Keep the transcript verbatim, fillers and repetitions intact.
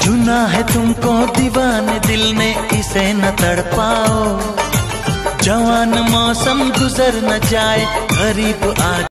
चुना है तुमको दीवाने दिल ने, इसे न तड़पाओ। जवान मौसम गुजर न जाए, गरीब आ